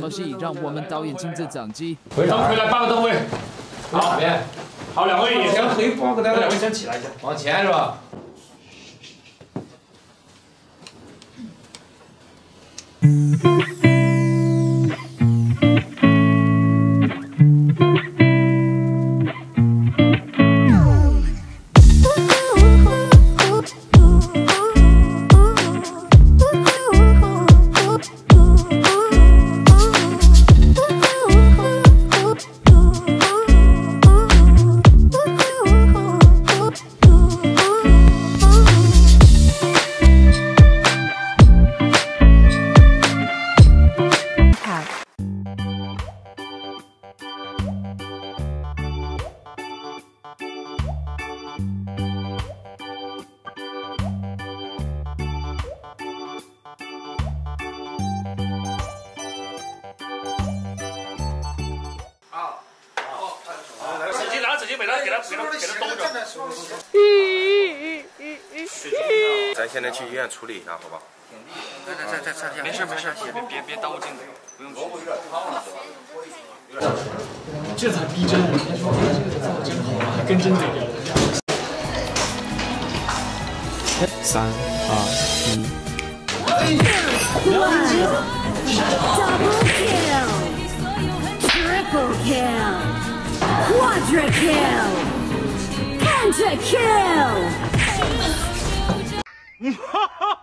么戏，让我们导演亲自讲机。 回来8个灯位。好， 边。 好，2位也先黑8个灯位， 2位先起来一下。 往前是吧？ 咱现在去医院处理一下，好吧？ 没事，别耽误镜头，不用去。 这才逼真，人家说这个做的真好啊，还跟真贼着。3、2、1。 Double kill, triple kill, quadra kill, penta kill.